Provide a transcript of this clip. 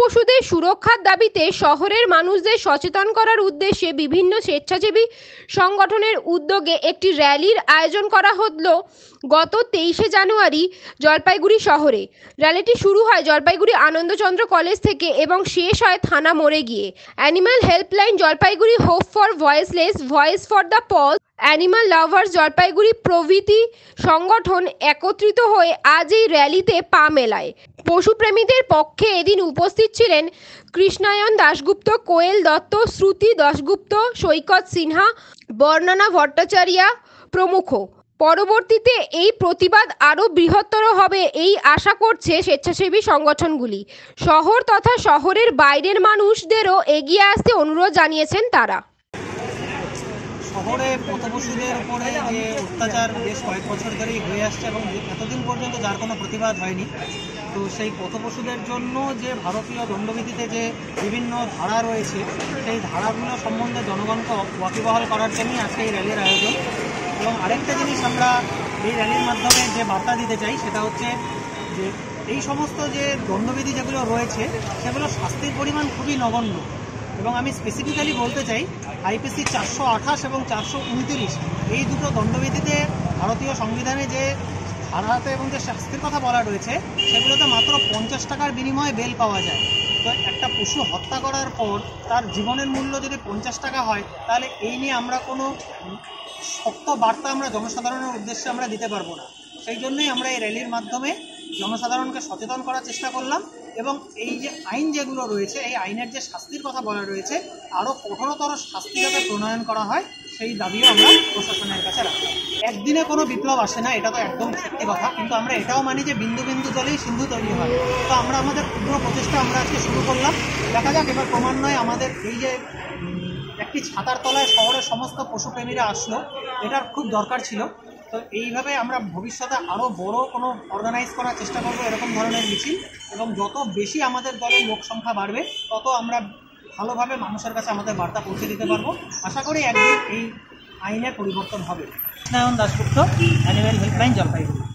পশুদের সুরক্ষার দাবিতে শহরের মানুষদের সচেতন করার উদ্দেশ্যে বিভিন্ন স্বেচ্ছাসেবী সংগঠনের উদ্যোগে একটি র্যালির আয়োজন করা হলো গত 23শে জানুয়ারি জলপাইগুড়ি শহরে। র্যালিটি শুরু হয় জলপাইগুড়ি আনন্দচন্দ্র কলেজ থেকে এবং শেষ হয় থানা মোড়ে গিয়ে। Animal helpline Jalpaiguri, hope for voiceless, voice for the paws, animal lovers Jalpaiguri প্রভৃতি সংগঠন একত্রিত হয়ে আজ এই র্যালিতে পা মেলায়। পশুপ্রেমীদের পক্ষে এদিন উপস্থিত ছিলেন কৃষ্ণায়ন দাশগুপ্ত, কোয়েল দত্ত, শ্রুতি দাশগুপ্ত, সৈকত সিনহা, বর্ণনা ভট্টাচার্য প্রমুখ। পরবর্তীতে এই প্রতিবাদ আরও বৃহত্তর হবে এই আশা করছে স্বেচ্ছাসেবী সংগঠনগুলি। শহর তথা শহরের বাইরের মানুষদেরও এগিয়ে আসতে অনুরোধ জানিয়েছেন তারা। শহরে পথপশুদের উপরে যে অত্যাচার বেশ কয়েক বছর ধরেই হয়ে আসছে এবং এতদিন পর্যন্ত যার কোনো প্রতিবাদ হয়নি, তো সেই পথপশুদের জন্য যে ভারতীয় দণ্ডবিধিতে যে বিভিন্ন ধারা রয়েছে সেই ধারাগুলো সম্বন্ধে জনগণকে ওয়াকিবহাল করার জন্যই আজকে এই র্যালির আয়োজন। এবং আরেকটা জিনিস আমরা এই র্যালির মাধ্যমে যে বার্তা দিতে চাই সেটা হচ্ছে যে এই সমস্ত যে দণ্ডবিধি যেগুলো রয়েছে সেগুলো শাস্তির পরিমাণ খুবই নগণ্য। এবং আমি স্পেসিফিক্যালি বলতে চাই আইপিসি 428 এবং 429 এই দুটো দণ্ডবিধিতে ভারতীয় সংবিধানে যে ধারাতে এবং যে শাস্তির কথা বলা রয়েছে সেগুলোতে মাত্র 50 টাকার বিনিময়ে বেল পাওয়া যায়। তো একটা পশু হত্যা করার পর তার জীবনের মূল্য যদি 50 টাকা হয় তাহলে এই নিয়ে আমরা কোনো শক্ত বার্তা আমরা জনসাধারণের উদ্দেশ্যে আমরা দিতে পারবো না। সেই জন্যই আমরা এই র্যালির মাধ্যমে জনসাধারণকে সচেতন করার চেষ্টা করলাম এবং এই যে আইন যেগুলো রয়েছে এই আইনের যে শাস্তির কথা বলা রয়েছে আরও কঠোরতর শাস্তি যাতে প্রণয়ন করা হয় সেই দাবিও আমরা প্রশাসনের কাছে রাখলাম। একদিনে কোনো বিপ্লব আসে না, এটা তো একদম সত্যি কথা, কিন্তু আমরা এটাও মানি যে বিন্দু বিন্দু জলেই সিন্ধু তৈরি হয়। তো আমরা আমাদের ক্ষুদ্র প্রচেষ্টা আমরা আজকে শুরু করলাম, দেখা যাক এবার ক্রমান্বয়ে আমাদের এই যে একটি ছাতার তলায় শহরের সমস্ত পশুপ্রেমীরা আসলো এটার খুব দরকার ছিল। তো এইভাবে আমরা ভবিষ্যতে আরও বড় কোনো অর্গানাইজ করার চেষ্টা করবো এরকম ধরনের মিছিল, এবং যত বেশি আমাদের দলের লোক সংখ্যা বাড়বে তত আমরা ভালোভাবে মানুষের কাছে আমাদের বার্তা পৌঁছে দিতে পারবো। আশা করি একদিন এই আইনের পরিবর্তন হবে। Krishnayan Dasgupta, animal helpline Jalpaiguri.